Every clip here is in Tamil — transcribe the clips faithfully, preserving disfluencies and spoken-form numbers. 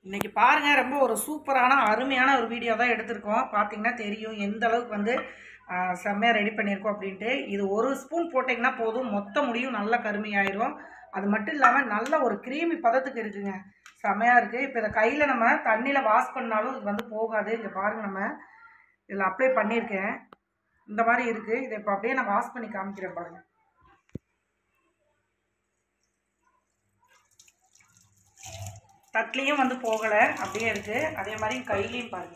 இன்னைக்கு பாருங்க ரொம்ப ஒரு சூப்பரான அருமையான ஒரு வீடியோ தான் எடுத்திருக்கோம். பார்த்தீங்கன்னா தெரியும் எந்த அளவுக்கு வந்து ஆ, செம்மையா ரெடி பண்ணியிருக்கோம் அப்படின்ட்டு. இது ஒரு ஸ்பூன் போட்டிங்கன்னா போதும், மொத்த முடியும் நல்லா கருமையாயிரும். அது மட்டும் இல்லாமல் நல்ல ஒரு கிரீமி பதத்துக்கு இருக்குங்க. செம்மையா இருக்கு. இப்போ இதை கையில் நம்ம தண்ணியில் வாஷ் பண்ணாலும் இது வந்து போகாது. இங்கே பாருங்க, நம்ம இதில் அப்ளை பண்ணியிருக்கேன். இந்த மாதிரி இருக்கு. இதை இப்போ அப்படியே நான் வாஷ் பண்ணி காமிக்கிறேன் பாருங்க. தட்லையும் வந்து போகலை, அப்படியே இருக்கு. அதே மாதிரி கையிலையும் பாருங்க.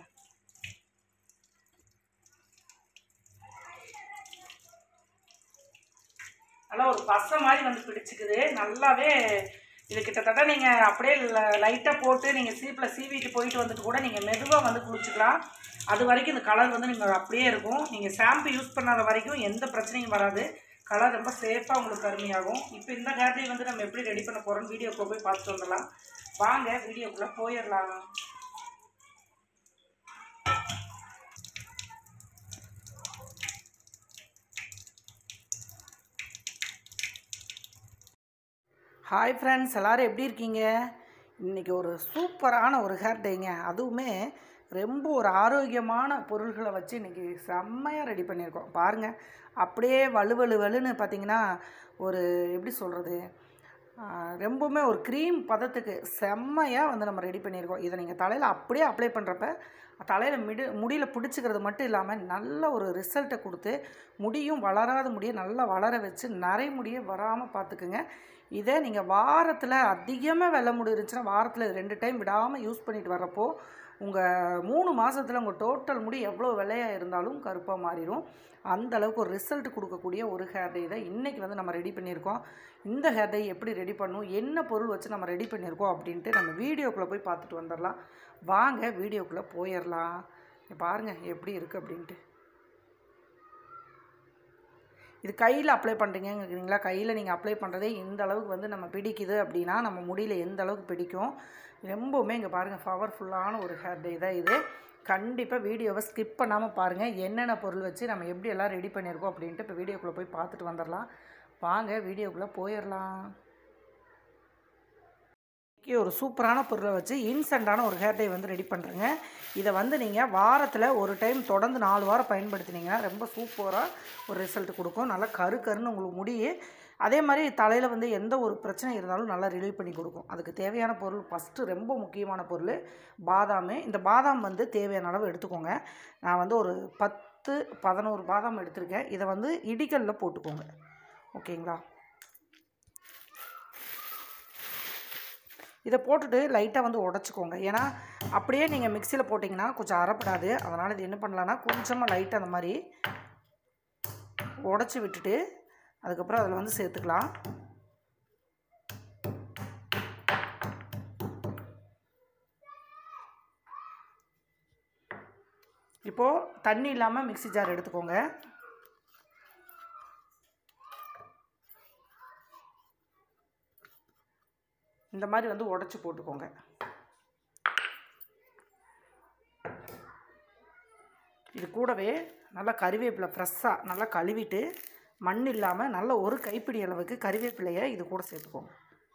நல்லா ஒரு பசை மாதிரி வந்து பிடிச்சிக்குது நல்லாவே. இது கிட்டத்தட்ட நீங்கள் அப்படியே லைட்டாக போட்டு நீங்கள் சீப்பில் சீவிட்டு போயிட்டு வந்துட்டு கூட நீங்கள் மெதுவாக வந்து குளிச்சுக்கலாம். அது வரைக்கும் இந்த கலர் வந்து நீங்கள் அப்படியே இருக்கும். நீங்கள் ஷாம்பு யூஸ் பண்ணாத வரைக்கும் எந்த பிரச்சனையும் வராது. கலர் ரொம்ப சேஃபாக உங்களுக்கு கருமையாகும். இப்போ இந்த ஹேர் டை வந்து நம்ம எப்படி ரெடி பண்ண போகிறோம்னு வீடியோக்குள்ளே போய் பார்த்துட்டு வந்துடலாம். வாங்க வீடியோக்குள்ளே போயிடலாம். ஹாய் ஃப்ரெண்ட்ஸ், எல்லோரும் எப்படி இருக்கீங்க? இன்றைக்கி ஒரு சூப்பரான ஒரு ஹேர் டைங்க, அதுவுமே ரொம்ப ஒரு ஆரோக்கியமான பொருள்களை வச்சு இன்றைக்கி செம்மையாக ரெடி பண்ணியிருக்கோம். பாருங்கள், அப்படியே வலுவலு வலுன்னு பார்த்திங்கன்னா ஒரு எப்படி சொல்கிறது, ரொம்பவுமே ஒரு க்ரீம் பதத்துக்கு செம்மையாக வந்து நம்ம ரெடி பண்ணியிருக்கோம். இதை நீங்கள் தலையில் அப்படியே அப்ளை பண்ணுறப்ப தலையில் மிடு முடியில் பிடிச்சிக்கிறது மட்டும் இல்லாமல் நல்ல ஒரு ரிசல்ட்டை கொடுத்து முடியும் வளராத முடியை நல்லா வளர வச்சு நரை முடியை வராமல் பார்த்துக்குங்க. இதை நீங்கள் வாரத்தில் அதிகமாக வெள்ளை முடி இருந்துச்சுன்னா வாரத்தில் ரெண்டு டைம் விடாமல் யூஸ் பண்ணிட்டு வரப்போ உங்கள் மூணு மாதத்தில் உங்கள் டோட்டல் முடி எவ்வளோ வெள்ளையாக இருந்தாலும் கருப்பாக மாறிடும். அந்த அளவுக்கு ஒரு ரிசல்ட் கொடுக்கக்கூடிய ஒரு ஹேர் டை தான் இன்றைக்கி வந்து நம்ம ரெடி பண்ணியிருக்கோம். இந்த ஹேர் டை எப்படி ரெடி பண்ணணும், என்ன பொருள் வச்சு நம்ம ரெடி பண்ணியிருக்கோம் அப்படின்ட்டு நம்ம வீடியோக்குள்ளே போய் பார்த்துட்டு வந்துடலாம். வாங்க வீடியோக்குள்ளே போயிடலாம். பாருங்கள் எப்படி இருக்குது அப்படின்ட்டு. இது கையில் அப்ளை பண்ணுறீங்கிறீங்களா, கையில் நீங்கள் அப்ளை பண்ணுறதே இந்த அளவுக்கு வந்து நம்ம பிடிக்குது அப்படின்னா நம்ம முடியில் எந்த அளவுக்கு பிடிக்கும். ரொம்பவுமே இங்கே பாருங்கள் பவர்ஃபுல்லான ஒரு ஹேர் டை தான் இது. கண்டிப்பாக வீடியோவை ஸ்கிப் பண்ணாமல் பாருங்கள். என்னென்ன பொருள் வச்சு நம்ம எப்படி எல்லாம் ரெடி பண்ணியிருக்கோம் அப்படின்ட்டு இப்போ வீடியோக்குள்ளே போய் பார்த்துட்டு வந்துடலாம். வாங்க வீடியோக்குள்ளே போயிடலாம். ஒரு சூப்பரான பொருளை வச்சு இன்ஸ்டண்ட்டான ஒரு ஹேர் டை வந்து ரெடி பண்ணுறேங்க. இதை வந்து நீங்கள் வாரத்தில் ஒரு டைம் தொடர்ந்து நாலு வாரம் பயன்படுத்தினீங்கன்னா ரொம்ப சூப்பராக ஒரு ரிசல்ட் கொடுக்கும். நல்லா கரு கருன்னு உங்களுக்கு முடியே அதே மாதிரி தலையில் வந்து எந்த ஒரு பிரச்சனை இருந்தாலும் நல்லா ரிலீவ் பண்ணி கொடுக்கும். அதுக்கு தேவையான பொருள் ஃபஸ்ட்டு ரொம்ப முக்கியமான பொருள் பாதாம். இந்த பாதாம் வந்து தேவையான அளவு எடுத்துக்கோங்க. நான் வந்து ஒரு பத்து பதினோரு பாதாம் எடுத்திருக்கேன். இதை வந்து இடிக்கல்லில் போட்டுக்கோங்க, ஓகேங்களா? இதை போட்டுட்டு லைட்டாக வந்து உடச்சிக்கோங்க. ஏன்னா அப்படியே நீங்கள் மிக்சியில் போட்டிங்கன்னா கொஞ்சம் அரைப்படாது. அதனால் இது என்ன பண்ணலான்னா கொஞ்சமாக லைட்டாக அந்த மாதிரி உடச்சி விட்டுட்டு அதுக்கப்புறம் அதில் வந்து சேர்த்துக்கலாம். இப்போது தண்ணி இல்லாமல் மிக்சி ஜார் எடுத்துக்கோங்க. இந்த மாதிரி வந்து உடச்சி போட்டுக்கோங்க. இது கூடவே நல்லா கறிவேப்பிலை ஃப்ரெஷ்ஷாக நல்லா கழுவிட்டு மண் இல்லாமல் நல்ல ஒரு கைப்பிடி அளவுக்கு கறிவேப்பிலையை இது கூட சேர்த்துக்கோங்க.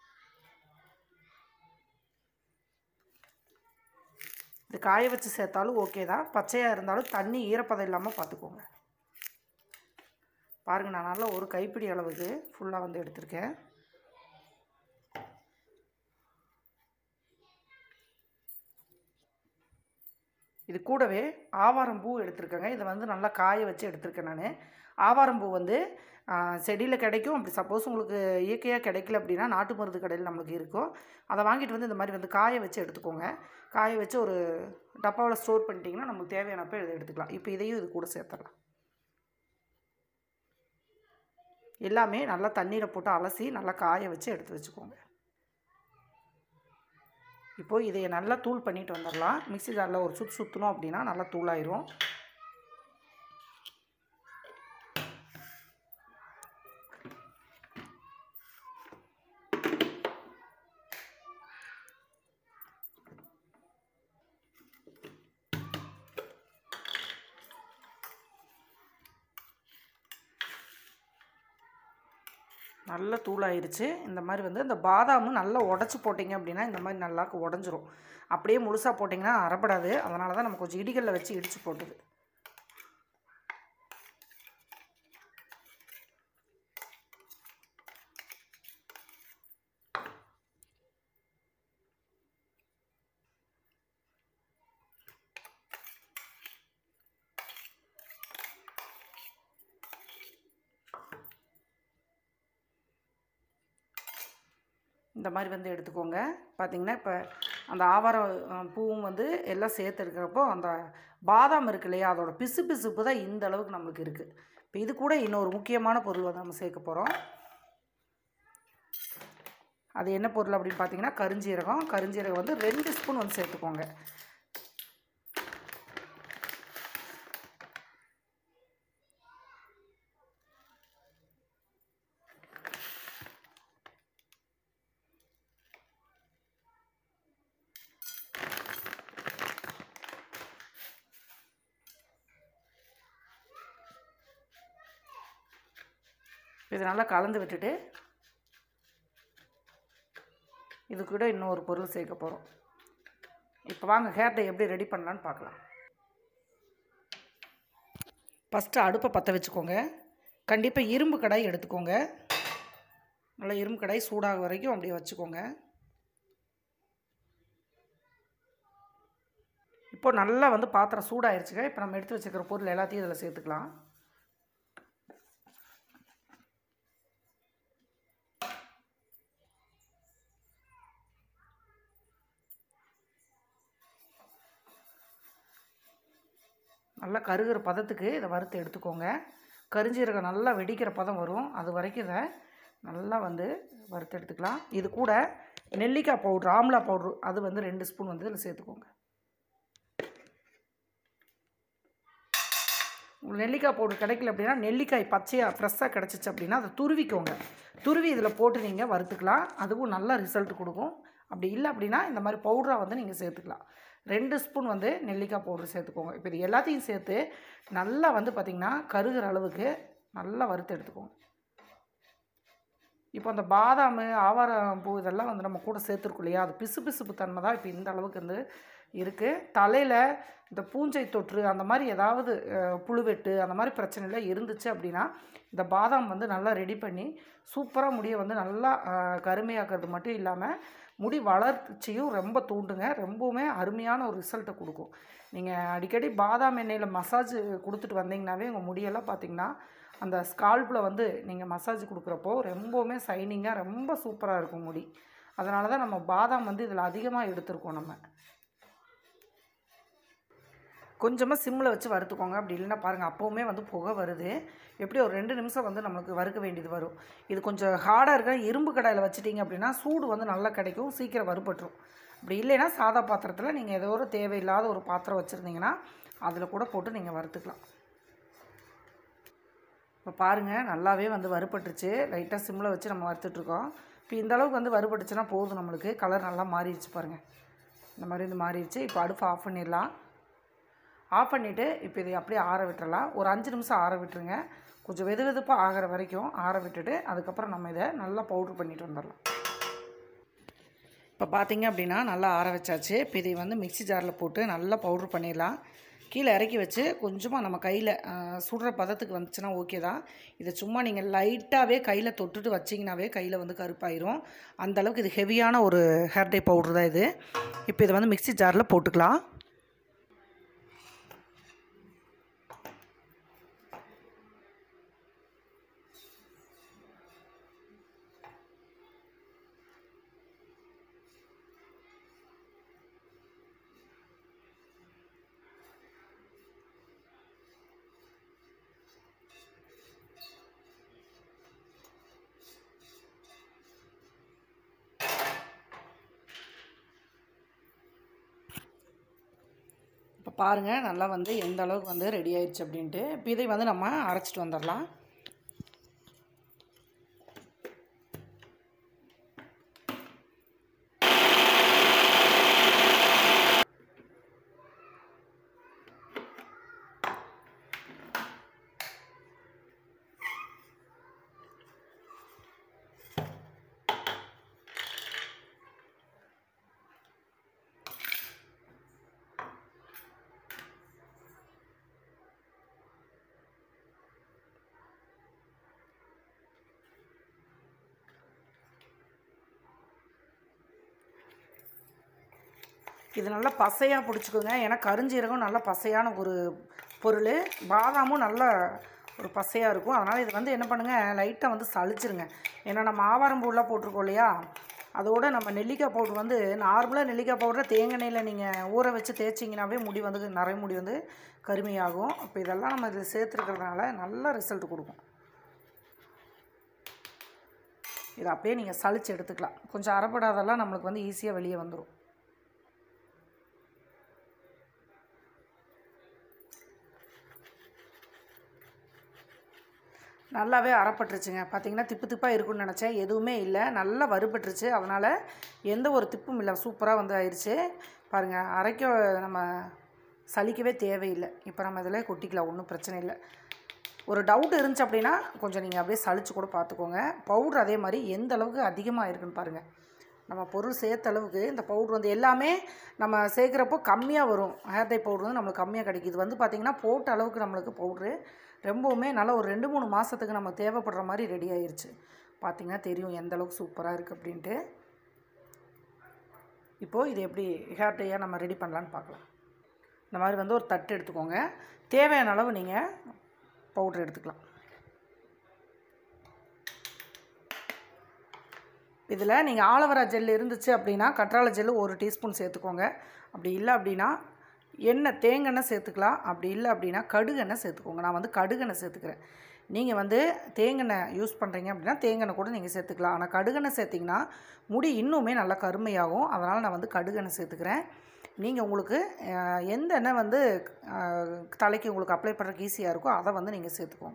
இது காய வச்சு சேர்த்தாலும் ஓகே தான், பச்சையாக இருந்தாலும் தண்ணி ஈரப்பதம் இல்லாமல் பார்த்துக்கோங்க. பாருங்கள், நான் நல்லா ஒரு கைப்பிடி அளவுக்கு ஃபுல்லாக வந்து எடுத்திருக்கேன். இது கூடவே ஆவாரம் பூ எடுத்துருக்கேங்க. இதை வந்து நல்லா காய வச்சு எடுத்துருக்கேன் நான். ஆவாரம் பூ வந்து செடியில் கிடைக்கும். அப்படி சப்போஸ் உங்களுக்கு இயற்கையாக கிடைக்கல அப்படின்னா நாட்டு மருந்து கடையில் நம்மளுக்கு இருக்கும். அதை வாங்கிட்டு வந்து இந்த மாதிரி வந்து காய வச்சு எடுத்துக்கோங்க. காய வச்சு ஒரு டப்பாவில் ஸ்டோர் பண்ணிட்டீங்கன்னா நமக்கு தேவையானப்போ இதை எடுத்துக்கலாம். இப்போ இதையும் இது கூட சேர்த்துடலாம். எல்லாமே நல்லா தண்ணீரை போட்டு அலசி நல்லா காய வச்சு எடுத்து வச்சுக்கோங்க. இப்போது இதை நல்லா தூள் பண்ணிட்டு வந்துடலாம். மிக்ஸி ஜாரில் ஒரு சுற்று சுற்றணும் அப்படின்னா நல்லா தூளாயிரும். நல்ல தூளாயிருச்சு. இந்த மாதிரி வந்து இந்த பாதாமும் நல்லா உடச்சி போட்டிங்க அப்படின்னா இந்த மாதிரி நல்லா உடஞ்சிரும். அப்படியே முழுசாக போட்டிங்கன்னா அரைப்படாது. அதனால தான் நம்ம கொஞ்சம் இடிகளில் வச்சு இடித்து போட்டுது. இந்த மாதிரி வந்து எடுத்துக்கோங்க. பார்த்திங்கன்னா இப்போ அந்த ஆவாரம் பூவும் வந்து எல்லாம் சேர்த்து எடுக்கிறப்போ அந்த பாதாம் இருக்கு இல்லையா, அதோட பிசு பிசுப்பு தான் இந்த அளவுக்கு நம்மளுக்கு இருக்குது. இப்போ இது கூட இன்னொரு முக்கியமான பொருள் வந்து நம்ம சேர்க்க போகிறோம். அது என்ன பொருள் அப்படின்னு பார்த்தீங்கன்னா கருஞ்சீரகம். கருஞ்சீரகம் வந்து ரெண்டு ஸ்பூன் வந்து சேர்த்துக்கோங்க. இது நல்லா கலந்து விட்டுட்டு இது கூட இன்னொரு பொருள் சேர்க்க போகிறோம். இப்போ வாங்க ஹேர் டை எப்படி ரெடி பண்ணலான்னு பார்க்கலாம். ஃபஸ்ட்டு அடுப்பை பற்ற வச்சுக்கோங்க. கண்டிப்பாக இரும்பு கடாய் எடுத்துக்கோங்க. நல்லா இரும்பு கடாய் சூடாக வரைக்கும் அப்படியே வச்சுக்கோங்க. இப்போ நல்லா வந்து பாத்திரம் சூடாயிருச்சுங்க. இப்போ நம்ம எடுத்து வச்சுக்கிற பொருள் எல்லாத்தையும் இதில் சேர்த்துக்கலாம். நல்லா கருகிற பதத்துக்கு இதை வறுத்து எடுத்துக்கோங்க. கருஞ்சீரகம் நல்லா வெடிக்கிற பதம் வரும். அது வரைக்கும் இதை நல்லா வந்து வறுத்து எடுத்துக்கலாம். இது கூட நெல்லிக்காய் பவுட்ரு, ஆம்லா பவுட்ரு, அது வந்து ரெண்டு ஸ்பூன் வந்து இதில் சேர்த்துக்கோங்க. நெல்லிக்காய் பவுடர் கிடைக்கல அப்படின்னா நெல்லிக்காய் பச்சையாக ஃப்ரெஷ்ஷாக கிடச்சிச்சு அப்படின்னா அதை துருவிக்கோங்க. துருவி இதில் போட்டு நீங்கள் வறுத்துக்கலாம். அதுவும் நல்ல ரிசல்ட் கொடுக்கும். அப்படி இல்லை அப்படின்னா இந்த மாதிரி பவுடராக வந்து நீங்கள் சேர்த்துக்கலாம். ரெண்டு ஸ்பூன் வந்து நெல்லிக்காய் பவுடர் சேர்த்துக்கோங்க. இப்போ இது எல்லாத்தையும் சேர்த்து நல்லா வந்து பார்த்திங்கன்னா கருகிற அளவுக்கு நல்லா வறுத்து எடுத்துக்கோங்க. இப்போ அந்த பாதாம், ஆவாரம் பூ இதெல்லாம் வந்து நம்ம கூட சேர்த்துருக்கோம் இல்லையா, அது பிசு பிசுப்பு தன்மை தான் இப்போ இந்த அளவுக்கு வந்து இருக்குது. தலையில் இந்த பூஞ்சை தொற்று அந்த மாதிரி ஏதாவது புழுவெட்டு அந்த மாதிரி பிரச்சனைலாம் இருந்துச்சு அப்படின்னா இந்த பாதாம் வந்து நல்லா ரெடி பண்ணி சூப்பராக முடியை வந்து நல்லா கருமையாக்குறது மட்டும் இல்லாமல் முடி வளர்ச்சியும் ரொம்ப தூண்டுங்க. ரொம்பவுமே அருமையான ஒரு ரிசல்ட்டை கொடுக்கும். நீங்கள் அடிக்கடி பாதாம் எண்ணெயில் மசாஜ் கொடுத்துட்டு வந்தீங்கன்னாவே உங்கள் முடியெல்லாம் பார்த்திங்கன்னா அந்த ஸ்கால்பில் வந்து நீங்கள் மசாஜ் கொடுக்குறப்போ ரொம்பவுமே சைனிங்காக ரொம்ப சூப்பராக இருக்கும் முடி. அதனால தான் நம்ம பாதாம் வந்து இதில் அதிகமாக எடுத்துருக்கோம். நம்ம கொஞ்சமாக சிம்மில் வச்சு வறுத்துக்கோங்க. அப்படி இல்லைன்னா பாருங்கள் அப்போவுமே வந்து புகை வருது. எப்படி ஒரு ரெண்டு நிமிஷம் வந்து நம்மளுக்கு வறுக்க வேண்டியது வரும். இது கொஞ்சம் ஹார்டாக இருக்கிற இரும்பு கடாயில் வச்சுட்டிங்க அப்படின்னா சூடு வந்து நல்லா கிடைக்கும், சீக்கிரம் வறுபட்டுரும். அப்படி இல்லைன்னா சாதா பாத்திரத்தில் நீங்கள் ஏதோ ஒரு தேவையில்லாத ஒரு பாத்திரம் வச்சுருந்தீங்கன்னா அதில் கூட போட்டு நீங்கள் வறுத்துக்கலாம். இப்போ பாருங்கள் நல்லாவே வந்து வறுபட்டுருச்சு. லைட்டாக சிம்மில் வச்சு நம்ம வறுத்துட்ருக்கோம். இப்போ இந்த அளவுக்கு வந்து வறுபட்டுச்சுன்னா போதும். நம்மளுக்கு கலர் நல்லா மாறிடுச்சு பாருங்கள். இந்த மாதிரி வந்து மாறிடுச்சு. இப்போ அடுப்பு ஆஃப் பண்ணிடலாம். ஆஃப் பண்ணிவிட்டு இப்போ இதை அப்படியே ஆற விட்டுறலாம். ஒரு அஞ்சு நிமிஷம் ஆற விட்டுருங்க. கொஞ்சம் வெது வெதுப்பாக ஆகிற வரைக்கும் ஆற விட்டுட்டு அதுக்கப்புறம் நம்ம இதை நல்லா பவுட்ரு பண்ணிட்டு வந்துடலாம். இப்போ பார்த்திங்க அப்படின்னா நல்லா ஆற வச்சாச்சு. இப்போ இதை வந்து மிக்சி ஜாரில் போட்டு நல்லா பவுட்ரு பண்ணிடலாம். கீழே இறக்கி வச்சு கொஞ்சமாக நம்ம கையில் சுடுற பதத்துக்கு வந்துச்சுன்னா ஓகே தான். இதை சும்மா நீங்கள் லைட்டாகவே கையில் தொட்டுட்டு வச்சிங்கனாவே கையில் வந்து கருப்பாயிரும். அந்தளவுக்கு இது ஹெவியான ஒரு ஹேர் டை பவுட்ரு தான் இது. இப்போ இதை வந்து மிக்சி ஜாரில் போட்டுக்கலாம். இப்போ பாருங்கள் நல்லா வந்து எந்த அளவுக்கு வந்து ரெடி ஆயிடுச்சு அப்படின்ட்டு. இப்போ இதை வந்து நம்ம அரைச்சிட்டு வந்துடலாம். இது நல்லா பசையாக பிடிச்சிக்கோங்க. ஏன்னா கருஞ்சீரகம் நல்லா பசையான ஒரு பொருள், பாதாமும் நல்லா ஒரு பசையாக இருக்கும். அதனால் இது வந்து என்ன பண்ணுங்கள், லைட்டாக வந்து சளிச்சிருங்க. ஏன்னா நம்ம ஆவாரம் பூலாம் போட்டிருக்கோம் இல்லையா, அதோடு நம்ம நெல்லிக்காய் பவுட்ரு வந்து நார்மலாக நெல்லிக்காய் பவுடரை தேங்காய் எண்ணெயில் நீங்கள் ஊற வச்சு தேய்ச்சிங்கனாவே முடி வந்து நிறைய முடி வந்து கருமையாகும். அப்போ இதெல்லாம் நம்ம இதில் சேர்த்துருக்கிறதுனால நல்ல ரிசல்ட் கொடுக்கும். இதை அப்படியே நீங்கள் சளிச்சு எடுத்துக்கலாம். கொஞ்சம் அரைப்படாதெல்லாம் நம்மளுக்கு வந்து ஈஸியாக வெளியே வந்துடும். நல்லாவே அரைப்பட்டுருச்சுங்க. பார்த்திங்கன்னா திப்பு திப்பாக இருக்குன்னு நினச்சேன், எதுவுமே இல்லை, நல்லா வறுபட்டுருச்சு. அதனால் எந்த ஒரு திப்பும் இல்லை, சூப்பராக வந்து ஆயிடுச்சு. பாருங்கள், அரைக்க நம்ம சலிக்கவே தேவையில்லை. இப்போ நம்ம இதில் கொட்டிக்கலாம், ஒன்றும் பிரச்சனை இல்லை. ஒரு டவுட் இருந்துச்சு அப்படின்னா கொஞ்சம் நீங்கள் அப்படியே சளிச்சு கூட பார்த்துக்கோங்க. பவுட்ரு அதே மாதிரி எந்த அளவுக்கு அதிகமாக இருக்குன்னு பாருங்கள். நம்ம பொருள் சேர்த்த அளவுக்கு இந்த பவுட்ரு வந்து எல்லாமே நம்ம சேர்க்குறப்போ கம்மியாக வரும். ஹேர் டை பவுட்ரு வந்து நம்மளுக்கு கம்மியாக கிடைக்கிது. இது வந்து பார்த்திங்கன்னா போட்ட அளவுக்கு நம்மளுக்கு பவுட்ரு ரொம்பவுமே நல்லா ஒரு ரெண்டு மூணு மாதத்துக்கு நம்ம தேவைப்படுற மாதிரி ரெடி ஆயிடுச்சு. பார்த்திங்கன்னா தெரியும் எந்த அளவுக்கு சூப்பராக இருக்குது அப்படின்ட்டு. இப்போது இது எப்படி ஹேர் டையாக நம்ம ரெடி பண்ணலான்னு பார்க்கலாம். இந்த மாதிரி வந்து ஒரு தட்டு எடுத்துக்கோங்க. தேவையான அளவு நீங்கள் பவுட்ரு எடுத்துக்கலாம். இதில் நீங்கள் ஆலோவேரா ஜெல் இருந்துச்சு அப்படின்னா கற்றாழை ஜெல் ஒரு டீஸ்பூன் சேர்த்துக்கோங்க. அப்படி இல்லை அப்படின்னா எண்ணெய் தேங்காய் சேர்த்துக்கலாம். அப்படி இல்லை அப்படின்னா கடுகெண்ணெய் சேர்த்துக்கோங்க. நான் வந்து கடுகெண்ணெய் சேர்த்துக்கிறேன். நீங்கள் வந்து தேங்காய் யூஸ் பண்ணுறீங்க அப்படின்னா தேங்காய் கூட நீங்கள் சேர்த்துக்கலாம். ஆனால் கடுகெண்ணெய் சேர்த்திங்கன்னா முடி இன்னுமே நல்லா கருமையாகும். அதனால் நான் வந்து கடுகெண்ணெய் சேர்த்துக்கிறேன். நீங்கள் உங்களுக்கு எந்த எண்ணெய் வந்து தலைக்கு உங்களுக்கு அப்ளை பண்ணுறதுக்கு ஈஸியாக இருக்கோ அதை வந்து நீங்கள் சேர்த்துக்கோங்க.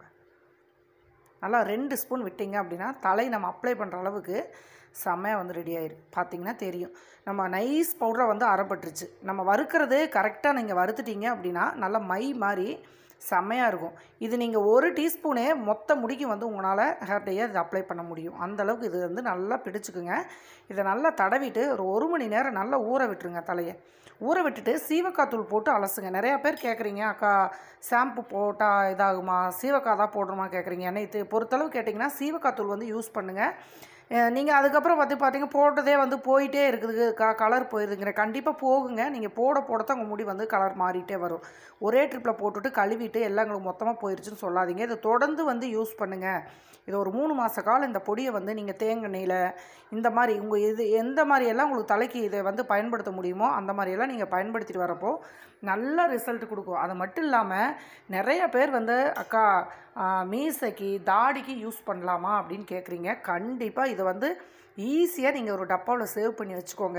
நல்லா ரெண்டு ஸ்பூன் விட்டிங்க அப்படின்னா தலை நம்ம அப்ளை பண்ணுற அளவுக்கு செம்மையாக வந்து ரெடி ஆயிடும். பார்த்திங்கன்னா தெரியும் நம்ம நைஸ் பவுடரை வந்து அரைப்பட்டுருச்சு. நம்ம வறுக்கிறது கரெக்டாக நீங்கள் வறுத்துட்டீங்க அப்படின்னா நல்லா மை மாதிரி செம்மையாக இருக்கும். இது நீங்கள் ஒரு டீஸ்பூனே மொத்த முடிக்கு வந்து உங்களால் ஹேர் டையை இது அப்ளை பண்ண முடியும். அந்தளவுக்கு இது வந்து நல்லா பிடிச்சிக்குங்க. இதை நல்லா தடவிட்டு ஒரு ஒரு மணி நேரம் நல்லா ஊற விட்டுருங்க. தலையை ஊற விட்டுட்டு சீவக்காய் தூள் போட்டு அலசுங்க. நிறையா பேர் கேட்குறீங்க, அக்கா ஷாம்பு போட்டால் இதாகுமா, சீவக்காய் தான் போடுறோமா கேட்குறீங்க. என்னை இது பொறுத்தளவு கேட்டிங்கன்னா சீவக்காய் தூள் வந்து யூஸ் பண்ணுங்கள். நீங்கள் அதுக்கப்புறம் பார்த்து பார்த்தீங்க போட்டதே வந்து போயிட்டே இருக்குது, க கலர் போயிடுதுங்கிற கண்டிப்பாக போகுங்க. நீங்கள் போட போடத்தான் உங்கள் முடி வந்து கலர் மாறிட்டே வரும். ஒரே ட்ரிப்பில் போட்டுட்டு கழுவிட்டு எல்லாம் எங்களுக்கு மொத்தமாக போயிடுச்சுன்னு சொல்லாதீங்க. இதை தொடர்ந்து வந்து யூஸ் பண்ணுங்கள். இது ஒரு மூணு மாத காலம் இந்த பொடியை வந்து நீங்கள் தேங்காய் எண்ணெயில் இந்த மாதிரி உங்கள் இது எந்த மாதிரியெல்லாம் உங்களுக்கு தலைக்கு இதை வந்து பயன்படுத்த முடியுமோ அந்த மாதிரியெல்லாம் நீங்கள் பயன்படுத்திட்டு வரப்போ நல்ல ரிசல்ட் கொடுக்கும். அது மட்டும் இல்லாமல் நிறைய பேர் வந்து அக்கா மீசைக்கு தாடிக்கு யூஸ் பண்ணலாமா அப்படின்னு கேட்குறீங்க. கண்டிப்பாக இதை வந்து ஈஸியாக நீங்கள் ஒரு டப்பாவில் சேவ் பண்ணி வச்சுக்கோங்க.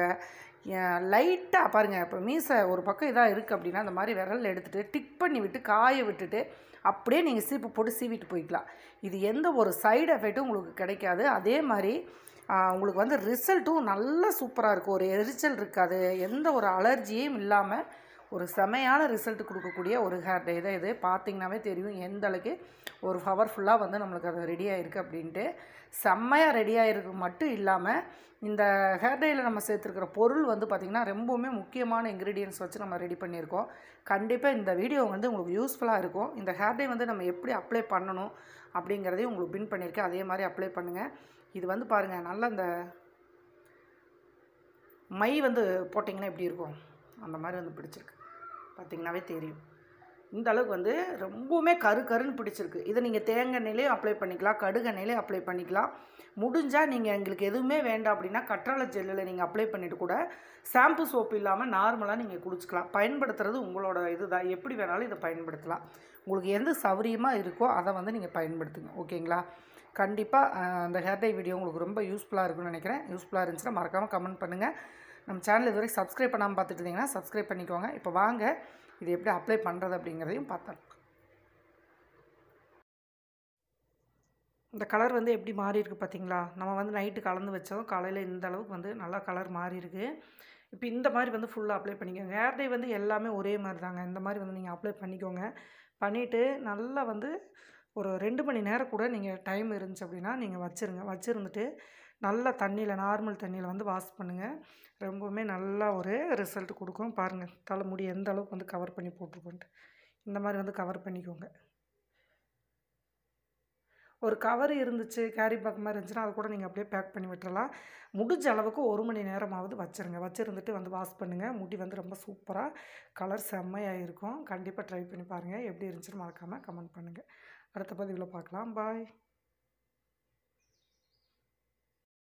லைட்டாக பாருங்கள், இப்போ மீசை ஒரு பக்கம் இதாக இருக்குது அப்படின்னா அந்த மாதிரி விரல் எடுத்துகிட்டு டிக் பண்ணி விட்டு காய விட்டுட்டு அப்படியே நீங்கள் சீப்பு போட்டு சீவிட்டு போய்க்கலாம். இது எந்த ஒரு சைடு எஃபெக்ட்டும் உங்களுக்கு கிடைக்காது. அதே மாதிரி உங்களுக்கு வந்து ரிசல்ட்டும் நல்லா சூப்பராக இருக்கும். ஒரு எரிச்சல் இருக்காது, எந்த ஒரு அலர்ஜியும் இல்லாமல் ஒரு செமையான ரிசல்ட் கொடுக்கக்கூடிய ஒரு ஹேர் டை தான் இது. பார்த்திங்கனாவே தெரியும் எந்த அளவுக்கு ஒரு பவர்ஃபுல்லாக வந்து நம்மளுக்கு அது ரெடி ஆகிருக்கு அப்படின்ட்டு. செம்மையாக ரெடி ஆகிருக்கு மட்டும் இல்லாமல் இந்த ஹேர் டையில் நம்ம சேர்த்துருக்கிற பொருள் வந்து பார்த்திங்கன்னா ரொம்பவுமே முக்கியமான இன்க்ரீடியன்ஸ் வச்சு நம்ம ரெடி பண்ணியிருக்கோம். கண்டிப்பாக இந்த வீடியோ வந்து உங்களுக்கு யூஸ்ஃபுல்லாக இருக்கும். இந்த ஹேர் டை வந்து நம்ம எப்படி அப்ளை பண்ணணும் அப்படிங்கிறதையும் உங்களுக்கு பின் பண்ணியிருக்கேன். அதே மாதிரி அப்ளை பண்ணுங்கள். இது வந்து பாருங்கள், நல்லா இந்த மை வந்து போட்டிங்கன்னா எப்படி இருக்கும் அந்த மாதிரி வந்து பிடிச்சிருக்கு. பார்த்திங்கனாவே தெரியும் இந்த அளவுக்கு வந்து ரொம்பவுமே கரு கருன்னு பிடிச்சிருக்கு. இதை நீங்கள் தேங்காய் எண்ணெயிலையும் அப்ளை பண்ணிக்கலாம், கடுகு எண்ணெயிலையும் அப்ளை பண்ணிக்கலாம். முடிஞ்சால் நீங்கள் எங்களுக்கு எதுவுமே வேண்டாம் அப்படின்னா கற்றாழை ஜெல்லில் நீங்கள் அப்ளை பண்ணிவிட்டு கூட ஷாம்பு சோப்பு இல்லாமல் நார்மலாக நீங்கள் குளிச்சிக்கலாம். பயன்படுத்துறது உங்களோட இது தான், எப்படி வேணாலும் இதை பயன்படுத்தலாம். உங்களுக்கு எந்த சௌகரியமாக இருக்கோ அதை வந்து நீங்கள் பயன்படுத்துங்க. ஓகேங்களா? கண்டிப்பாக அந்த ஹேர் டை வீடியோ உங்களுக்கு ரொம்ப யூஸ்ஃபுல்லாக இருக்குன்னு நினைக்கிறேன். யூஸ்ஃபுல்லாக இருந்துச்சுன்னா மறக்காமல் கமெண்ட் பண்ணுங்கள். நம்ம சேனல் இதுவரை சப்ஸ்கிரைப் பண்ணாமல் பார்த்துட்டு இருந்தீங்கன்னா சப்ஸ்கிரைப் பண்ணிக்கோங்க. இப்போ வாங்க இது எப்படி அப்ளை பண்ணுறது அப்படிங்கிறதையும் பார்த்தோம். இந்த கலர் வந்து எப்படி மாறி இருக்குது பார்த்தீங்களா? நம்ம வந்து நைட்டு கலந்து வச்சோம், காலையில் இந்த அளவுக்கு வந்து நல்லா கலர் மாறி இருக்குது. இப்போ இந்த மாதிரி வந்து ஃபுல்லாக அப்ளை பண்ணிக்கோங்க. ஹேர் டை வந்து எல்லாமே ஒரே மாதிரி தாங்க. இந்த மாதிரி வந்து நீங்கள் அப்ளை பண்ணிக்கோங்க. பண்ணிவிட்டு நல்லா வந்து ஒரு ரெண்டு மணி நேரம் கூட நீங்கள் டைம் இருந்துச்சு அப்படின்னா நீங்கள் வச்சுருங்க. வச்சுருந்துட்டு நல்லா தண்ணியில் நார்மல் தண்ணியில் வந்து வாஷ் பண்ணுங்கள். ரொம்பவுமே நல்லா ஒரு ரிசல்ட் கொடுக்கும். பாருங்கள் தலைமுடி எந்த அளவுக்கு வந்து கவர் பண்ணி போட்டுருக்கோன்ட்டு. இந்த மாதிரி வந்து கவர் பண்ணிக்கோங்க. ஒரு கவர் இருந்துச்சு, கேரி பேக் மாதிரி இருந்துச்சுன்னா அது கூட நீங்கள் அப்படியே பேக் பண்ணி விட்டுறலாம். முடிஞ்ச அளவுக்கு ஒரு மணி நேரமாவது வச்சுருங்க. வச்சுருந்துட்டு வந்து வாஷ் பண்ணுங்கள். முடி வந்து ரொம்ப சூப்பராக கலர் செம்மையாக இருக்கும். கண்டிப்பாக ட்ரை பண்ணி பாருங்கள். எப்படி இருந்துச்சுன்னு மறக்காமல் கமெண்ட் பண்ணுங்கள். அடுத்த பதிவில் பார்க்கலாம். பாய்.